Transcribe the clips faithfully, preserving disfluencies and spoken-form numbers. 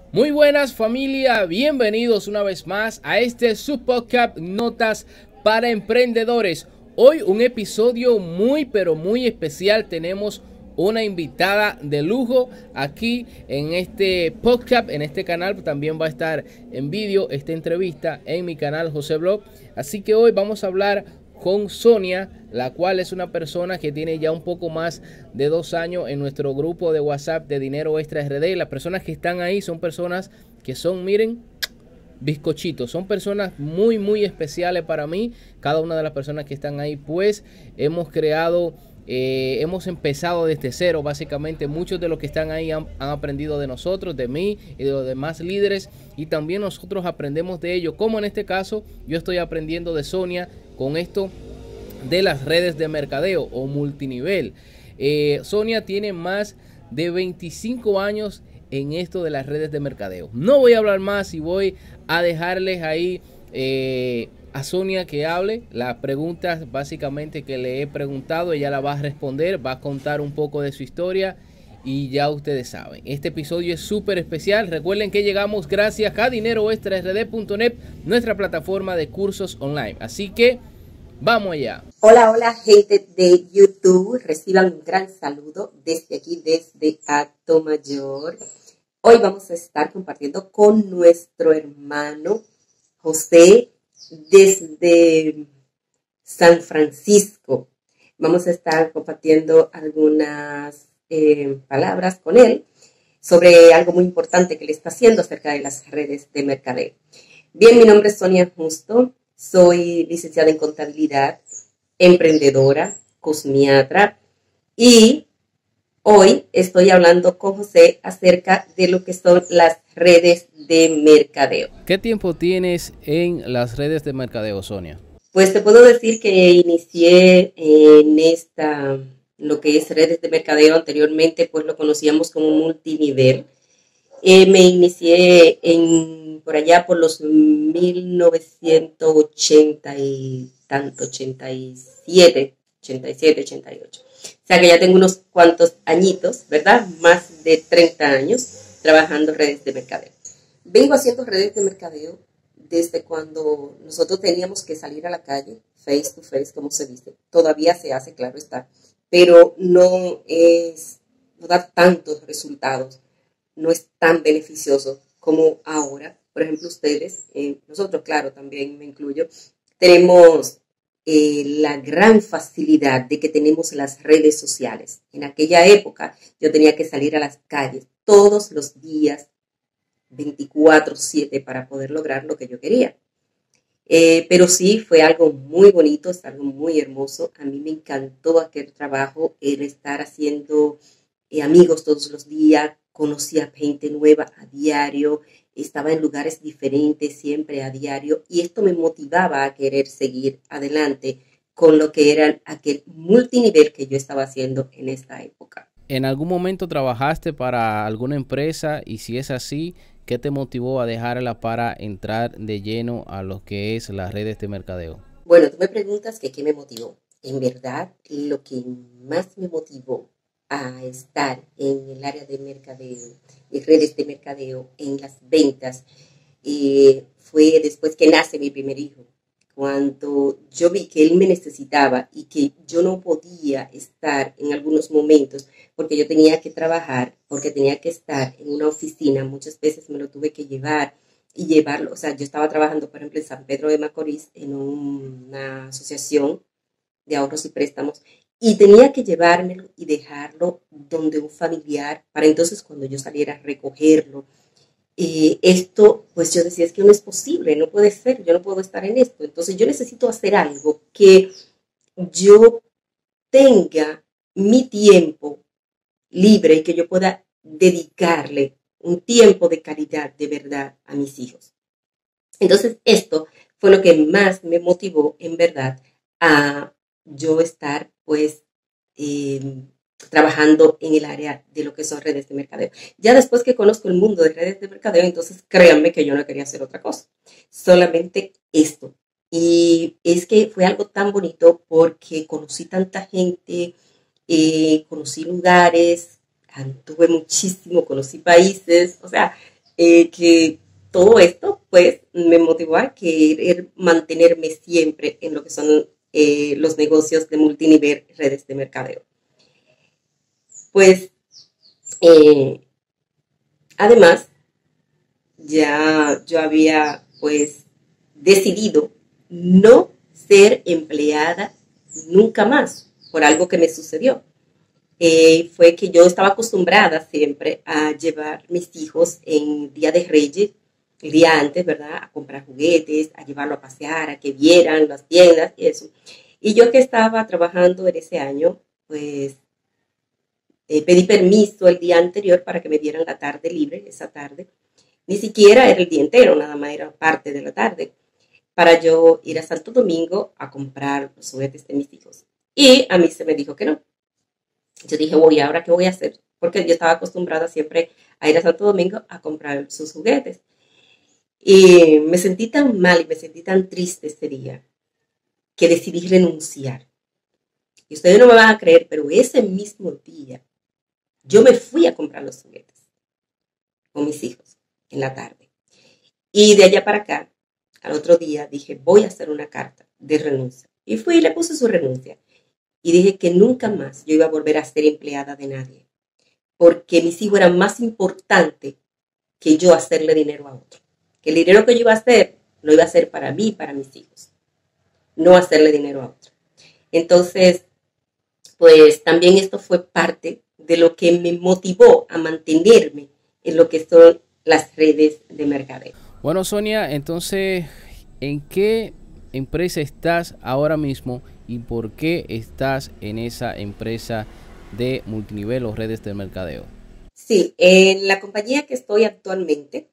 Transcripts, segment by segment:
Muy buenas familia, bienvenidos una vez más a este subpodcast Notas para Emprendedores. Hoy un episodio muy pero muy especial. Tenemos una invitada de lujo aquí en este podcast, en este canal. También va a estar en vídeo esta entrevista en mi canal José Blog. Así que hoy vamos a hablar con Sonia, la cual es una persona que tiene ya un poco más de dos años en nuestro grupo de WhatsApp de Dinero Extra R D. Las personas que están ahí son personas que son, miren, bizcochitos, son personas muy muy especiales para mí. Cada una de las personas que están ahí, pues hemos creado eh, hemos empezado desde cero. Básicamente muchos de los que están ahí han, han aprendido de nosotros, de mí y de los demás líderes, y también nosotros aprendemos de ellos, como en este caso yo estoy aprendiendo de Sonia con esto de las redes de mercadeo o multinivel. eh, Sonia tiene más de veinticinco años en esto de las redes de mercadeo. No voy a hablar más y voy a dejarles ahí eh, a Sonia que hable. Las preguntas básicamente que le he preguntado, ella la va a responder, va a contar un poco de su historia. Y ya ustedes saben, este episodio es súper especial. Recuerden que llegamos gracias a dinero extra r d punto net, nuestra plataforma de cursos online. Así que vamos allá. Hola, hola gente de YouTube, reciban un gran saludo desde aquí, desde Atomayor. Hoy vamos a estar compartiendo con nuestro hermano José desde San Francisco. Vamos a estar compartiendo algunas eh, palabras con él sobre algo muy importante que le está haciendo acerca de las redes de mercadeo. Bien, mi nombre es Sonia Justo. Soy licenciada en contabilidad, emprendedora, cosmiatra, y hoy estoy hablando con José acerca de lo que son las redes de mercadeo. ¿Qué tiempo tienes en las redes de mercadeo, Sonia? Pues te puedo decir que inicié en esta, lo que es redes de mercadeo. Anteriormente pues lo conocíamos como multinivel. Eh, me inicié en, por allá por los mil novecientos ochenta y tanto, ochenta y siete, ochenta y siete, ochenta y ocho. O sea que ya tengo unos cuantos añitos, ¿verdad? Más de treinta años trabajando redes de mercadeo. Vengo haciendo redes de mercadeo desde cuando nosotros teníamos que salir a la calle, face to face, como se dice. Todavía se hace, claro está, pero no es, no da tantos resultados. No es tan beneficioso como ahora. Por ejemplo, ustedes, eh, nosotros, claro, también me incluyo, tenemos eh, la gran facilidad de que tenemos las redes sociales. En aquella época yo tenía que salir a las calles todos los días, veinticuatro siete, para poder lograr lo que yo quería. Eh, pero sí, fue algo muy bonito, es algo muy hermoso. A mí me encantó aquel trabajo, el estar haciendo eh, amigos todos los días. Conocía gente nueva a diario, estaba en lugares diferentes siempre a diario, y esto me motivaba a querer seguir adelante con lo que era aquel multinivel que yo estaba haciendo en esta época. ¿En algún momento trabajaste para alguna empresa? Y si es así, ¿qué te motivó a dejarla para entrar de lleno a lo que es las redes de mercadeo? Bueno, tú me preguntas que qué me motivó. En verdad, lo que más me motivó a estar en el área de mercadeo, de redes de mercadeo, en las ventas, eh, fue después que nace mi primer hijo. Cuando yo vi que él me necesitaba y que yo no podía estar en algunos momentos porque yo tenía que trabajar, porque tenía que estar en una oficina, muchas veces me lo tuve que llevar y llevarlo. O sea, yo estaba trabajando, por ejemplo, en San Pedro de Macorís, en una asociación de ahorros y préstamos, y tenía que llevármelo y dejarlo donde un familiar, para entonces cuando yo saliera a recogerlo. Eh, esto, pues yo decía, es que no es posible, no puede ser, yo no puedo estar en esto. Entonces yo necesito hacer algo que yo tenga mi tiempo libre y que yo pueda dedicarle un tiempo de calidad de verdad a mis hijos. Entonces esto fue lo que más me motivó en verdad a yo estar pues eh, trabajando en el área de lo que son redes de mercadeo. Ya después que conozco el mundo de redes de mercadeo, entonces créanme que yo no quería hacer otra cosa, solamente esto. Y es que fue algo tan bonito porque conocí tanta gente, eh, conocí lugares, anduve muchísimo, conocí países, o sea, eh, que todo esto pues me motivó a querer mantenerme siempre en lo que son eh, los negocios de multinivel, redes de mercadeo. Pues eh, además ya yo había pues decidido no ser empleada nunca más por algo que me sucedió. Eh, fue que yo estaba acostumbrada siempre a llevar mis hijos en Día de Reyes, el día antes, ¿verdad? A comprar juguetes, a llevarlo a pasear, a que vieran las tiendas y eso. Y yo que estaba trabajando en ese año, pues eh, pedí permiso el día anterior para que me dieran la tarde libre, esa tarde. Ni siquiera era el día entero, nada más era parte de la tarde, para yo ir a Santo Domingo a comprar los juguetes de mis hijos. Y a mí se me dijo que no. Yo dije, voy, ¿ahora qué voy a hacer? Porque yo estaba acostumbrada siempre a ir a Santo Domingo a comprar sus juguetes. Y me sentí tan mal y me sentí tan triste ese día que decidí renunciar. Y ustedes no me van a creer, pero ese mismo día yo me fui a comprar los juguetes con mis hijos en la tarde. Y de allá para acá, al otro día, dije, voy a hacer una carta de renuncia. Y fui y le puse su renuncia. Y dije que nunca más yo iba a volver a ser empleada de nadie. Porque mis hijos eran más importantes que yo hacerle dinero a otro. Que el dinero que yo iba a hacer, lo iba a hacer para mí y para mis hijos. No hacerle dinero a otro. Entonces, pues también esto fue parte de lo que me motivó a mantenerme en lo que son las redes de mercadeo. Bueno, Sonia, entonces, ¿en qué empresa estás ahora mismo y por qué estás en esa empresa de multinivel o redes de mercadeo? Sí, en la compañía que estoy actualmente,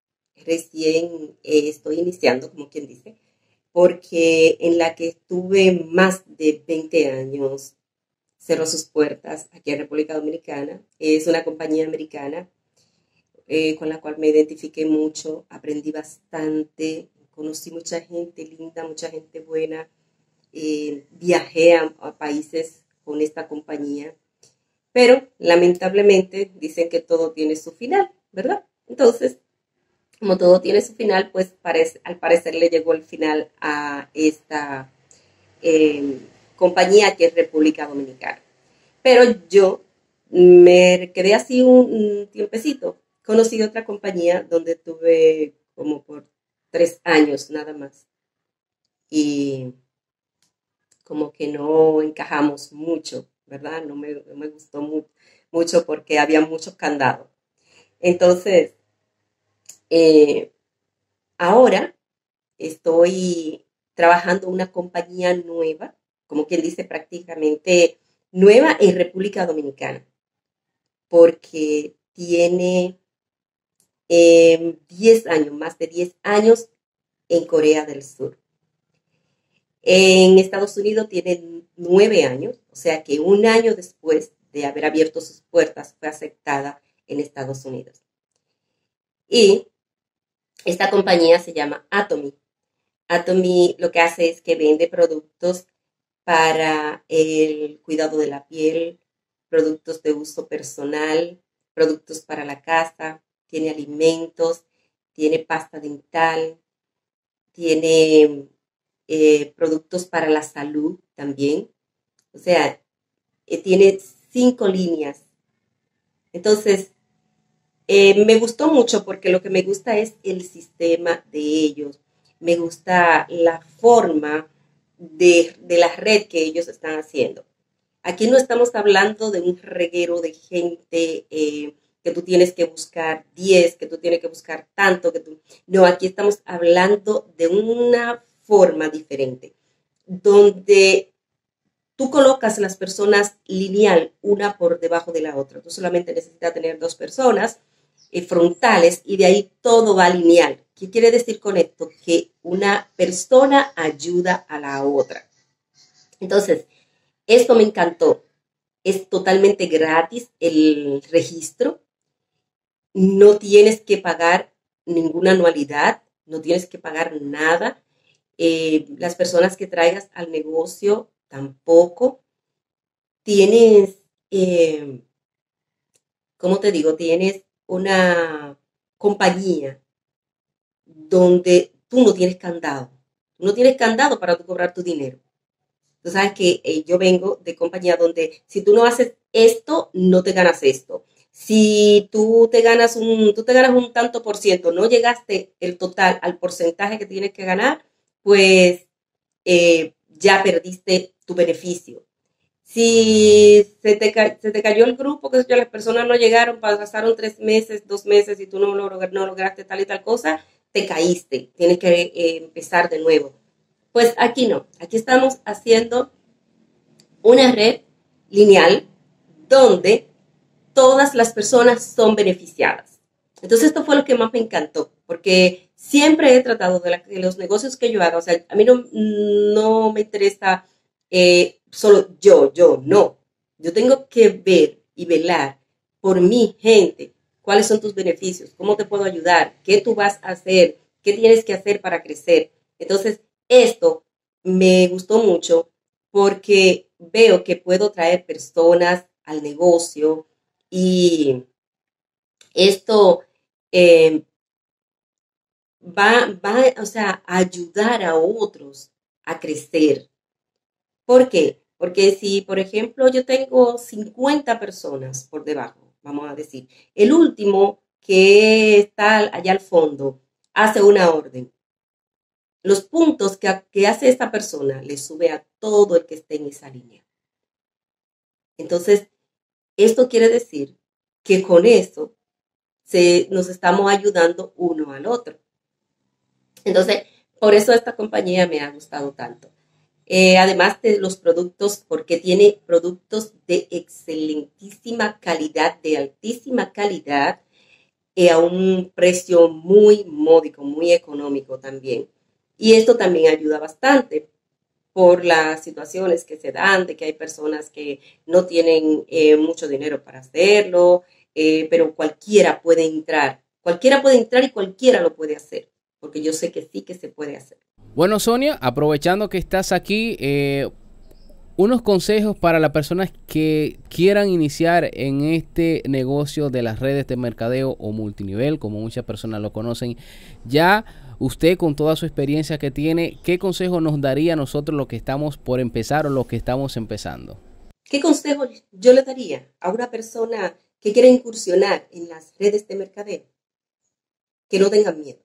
recién eh, estoy iniciando, como quien dice, porque en la que estuve más de veinte años cerró sus puertas aquí en República Dominicana. Es una compañía americana eh, con la cual me identifiqué mucho, aprendí bastante, conocí mucha gente linda, mucha gente buena, eh, viajé a, a países con esta compañía, pero lamentablemente dicen que todo tiene su final, ¿verdad? Entonces, como todo tiene su final, pues parece, al parecer le llegó el final a esta eh, compañía que es República Dominicana. Pero yo me quedé así un, un tiempecito. Conocí otra compañía donde tuve como por tres años nada más. Y como que no encajamos mucho, ¿verdad? No me, no me gustó mu mucho porque había muchos candados. Entonces, eh, ahora estoy trabajando en una compañía nueva, como quien dice prácticamente nueva en República Dominicana, porque tiene eh, diez años, más de diez años en Corea del Sur. En Estados Unidos tiene nueve años, o sea que un año después de haber abierto sus puertas fue aceptada en Estados Unidos. Y esta compañía se llama Atomy. Atomy lo que hace es que vende productos para el cuidado de la piel, productos de uso personal, productos para la casa, tiene alimentos, tiene pasta dental, tiene eh, productos para la salud también. O sea, eh, tiene cinco líneas. Entonces, eh, me gustó mucho porque lo que me gusta es el sistema de ellos. Me gusta la forma de, de la red que ellos están haciendo. Aquí no estamos hablando de un reguero de gente eh, que tú tienes que buscar diez, que tú tienes que buscar tanto. Que tú... No, aquí estamos hablando de una forma diferente, donde tú colocas las personas lineal, una por debajo de la otra. Tú solamente necesitas tener dos personas eh, frontales y de ahí todo va lineal. ¿Qué quiere decir con esto? Que una persona ayuda a la otra. Entonces, esto me encantó. Es totalmente gratis el registro. No tienes que pagar ninguna anualidad, no tienes que pagar nada. Eh, las personas que traigas al negocio tampoco. Tienes, eh, ¿cómo te digo? Tienes una compañía donde tú no tienes candado. Tú no tienes candado para tú cobrar tu dinero. Tú sabes que eh, yo vengo de compañía donde si tú no haces esto, no te ganas esto. Si tú te ganas un, tú te ganas un tanto por ciento, no llegaste el total al porcentaje que tienes que ganar, pues eh, ya perdiste tu beneficio. Si se te, se te cayó el grupo, que las personas no llegaron, pasaron tres meses, dos meses y tú no, no, no lograste tal y tal cosa, te caíste, tienes que eh, empezar de nuevo. Pues aquí no, aquí estamos haciendo una red lineal donde todas las personas son beneficiadas. Entonces esto fue lo que más me encantó, porque siempre he tratado de, la, de los negocios que yo hago, o sea, a mí no, no me interesa eh, solo yo, yo, no. Yo tengo que ver y velar por mi gente, cuáles son tus beneficios, cómo te puedo ayudar, qué tú vas a hacer, qué tienes que hacer para crecer. Entonces, esto me gustó mucho porque veo que puedo traer personas al negocio y esto eh, va, va, o sea, a ayudar a otros a crecer. ¿Por qué? Porque si, por ejemplo, yo tengo cincuenta personas por debajo, vamos a decir, el último que está allá al fondo hace una orden. Los puntos que, que hace esta persona le sube a todo el que esté en esa línea. Entonces, esto quiere decir que con eso se, nos estamos ayudando uno al otro. Entonces, por eso esta compañía me ha gustado tanto. Eh, además de los productos, porque tiene productos de excelentísima calidad, de altísima calidad, eh, a un precio muy módico, muy económico también. Y esto también ayuda bastante por las situaciones que se dan, de que hay personas que no tienen eh, mucho dinero para hacerlo, eh, pero cualquiera puede entrar, cualquiera puede entrar y cualquiera lo puede hacer, porque yo sé que sí que se puede hacer. Bueno, Sonia, aprovechando que estás aquí, eh, unos consejos para las personas que quieran iniciar en este negocio de las redes de mercadeo o multinivel, como muchas personas lo conocen. Ya usted, con toda su experiencia que tiene, ¿qué consejo nos daría a nosotros los que estamos por empezar o los que estamos empezando? ¿Qué consejo yo le daría a una persona que quiere incursionar en las redes de mercadeo? Que no tengan miedo.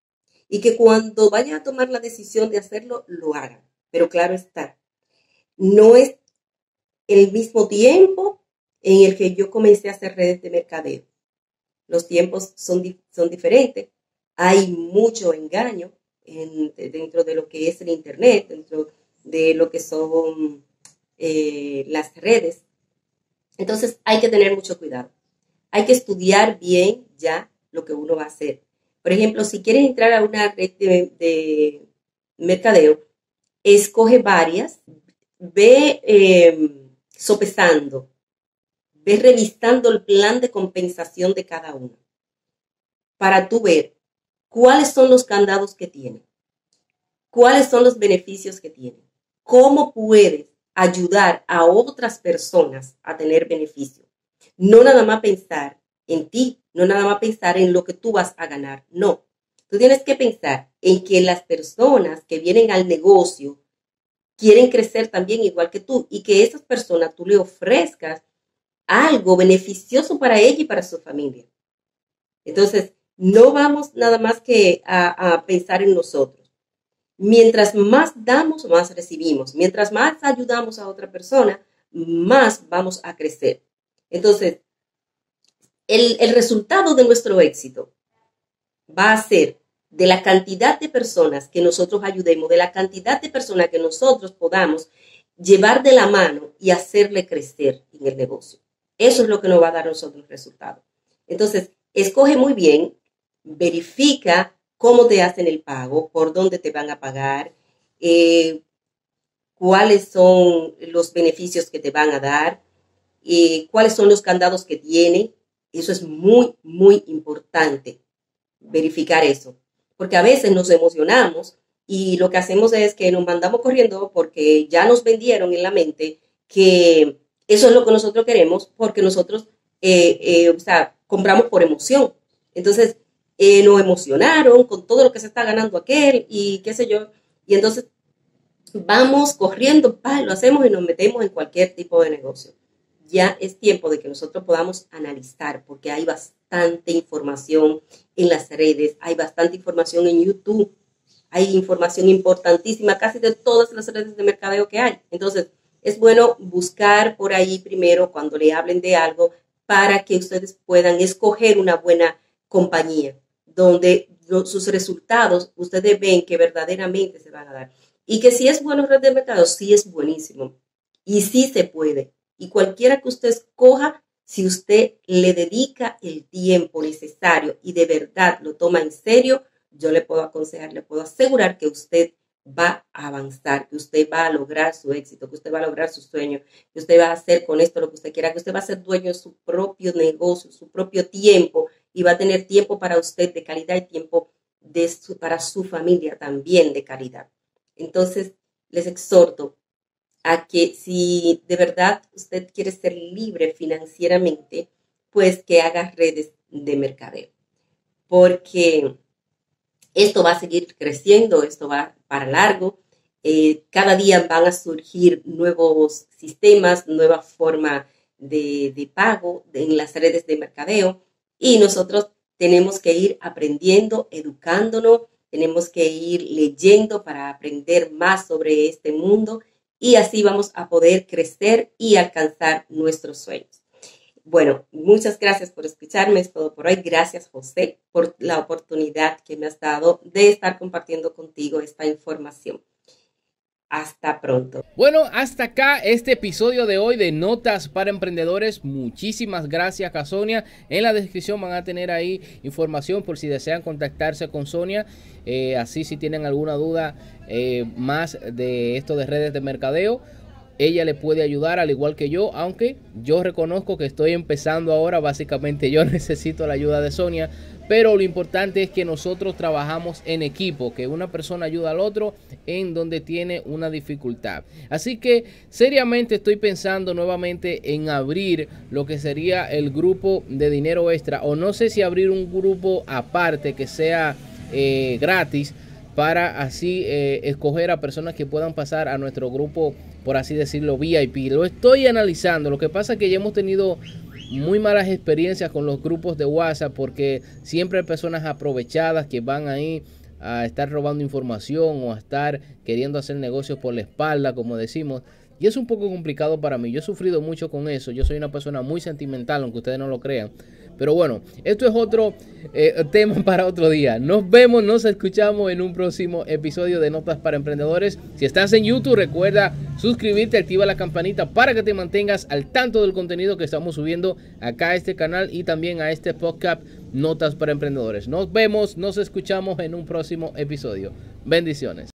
Y que cuando vaya a tomar la decisión de hacerlo, lo hagan. Pero claro está, no es el mismo tiempo en el que yo comencé a hacer redes de mercadeo. Los tiempos son, son diferentes. Hay mucho engaño en, dentro de lo que es el internet, dentro de lo que son eh, las redes. Entonces hay que tener mucho cuidado. Hay que estudiar bien ya lo que uno va a hacer. Por ejemplo, si quieres entrar a una red de, de mercadeo, escoge varias, ve eh, sopesando, ve revisando el plan de compensación de cada una para tú ver cuáles son los candados que tiene, cuáles son los beneficios que tiene, cómo puedes ayudar a otras personas a tener beneficio. No nada más pensar en ti, no nada más pensar en lo que tú vas a ganar, no. Tú tienes que pensar en que las personas que vienen al negocio quieren crecer también igual que tú y que esas personas tú le ofrezcas algo beneficioso para ella y para su familia. Entonces, no vamos nada más que a, a pensar en nosotros. Mientras más damos, más recibimos. Mientras más ayudamos a otra persona, más vamos a crecer. Entonces, el, el resultado de nuestro éxito va a ser de la cantidad de personas que nosotros ayudemos, de la cantidad de personas que nosotros podamos llevar de la mano y hacerle crecer en el negocio. Eso es lo que nos va a dar a nosotros el resultado. Entonces, escoge muy bien, verifica cómo te hacen el pago, por dónde te van a pagar, eh, cuáles son los beneficios que te van a dar, eh, cuáles son los candados que tiene. Eso es muy, muy importante, verificar eso. Porque a veces nos emocionamos y lo que hacemos es que nos mandamos corriendo porque ya nos vendieron en la mente que eso es lo que nosotros queremos porque nosotros, eh, eh, o sea, compramos por emoción. Entonces, eh, nos emocionaron con todo lo que se está ganando aquel y qué sé yo. Y entonces vamos corriendo, pa, lo hacemos y nos metemos en cualquier tipo de negocio. Ya es tiempo de que nosotros podamos analizar, porque hay bastante información en las redes, hay bastante información en YouTube, hay información importantísima casi de todas las redes de mercadeo que hay. Entonces, es bueno buscar por ahí primero cuando le hablen de algo para que ustedes puedan escoger una buena compañía, donde los, sus resultados ustedes ven que verdaderamente se van a dar. Y que si es bueno red de mercadeo, sí es buenísimo. Y sí se puede. Y cualquiera que usted escoja, si usted le dedica el tiempo necesario y de verdad lo toma en serio, yo le puedo aconsejar, le puedo asegurar que usted va a avanzar, que usted va a lograr su éxito, que usted va a lograr su sueño, que usted va a hacer con esto lo que usted quiera, que usted va a ser dueño de su propio negocio, su propio tiempo, y va a tener tiempo para usted de calidad y tiempo de su, para su familia también de calidad. Entonces, les exhorto a que si de verdad usted quiere ser libre financieramente, pues que haga redes de mercadeo, porque esto va a seguir creciendo, esto va para largo. Eh, cada día van a surgir nuevos sistemas, nueva forma de, de pago de, en las redes de mercadeo, y nosotros tenemos que ir aprendiendo, educándonos, tenemos que ir leyendo para aprender más sobre este mundo, y así vamos a poder crecer y alcanzar nuestros sueños. Bueno, muchas gracias por escucharme, es todo por hoy. Gracias, José, por la oportunidad que me has dado de estar compartiendo contigo esta información. Hasta pronto. Bueno, hasta acá este episodio de hoy de Notas para Emprendedores. Muchísimas gracias a Sonia. En la descripción van a tener ahí información por si desean contactarse con Sonia. Eh, así si tienen alguna duda eh, más de esto de redes de mercadeo, ella le puede ayudar al igual que yo, aunque yo reconozco que estoy empezando ahora. Básicamente yo necesito la ayuda de Sonia, pero lo importante es que nosotros trabajamos en equipo, que una persona ayuda al otro en donde tiene una dificultad. Así que seriamente estoy pensando nuevamente en abrir lo que sería el grupo de dinero extra, o no sé si abrir un grupo aparte que sea eh, gratis, para así eh, escoger a personas que puedan pasar a nuestro grupo, por así decirlo, V I P. Lo estoy analizando. Lo que pasa es que ya hemos tenido muy malas experiencias con los grupos de WhatsApp, porque siempre hay personas aprovechadas que van ahí a estar robando información o a estar queriendo hacer negocios por la espalda, como decimos. Y es un poco complicado para mí. Yo he sufrido mucho con eso. Yo soy una persona muy sentimental, aunque ustedes no lo crean. Pero bueno, esto es otro eh, tema para otro día. Nos vemos, nos escuchamos en un próximo episodio de Notas para Emprendedores. Si estás en YouTube, recuerda suscribirte, activa la campanita para que te mantengas al tanto del contenido que estamos subiendo acá a este canal y también a este podcast Notas para Emprendedores. Nos vemos, nos escuchamos en un próximo episodio. Bendiciones.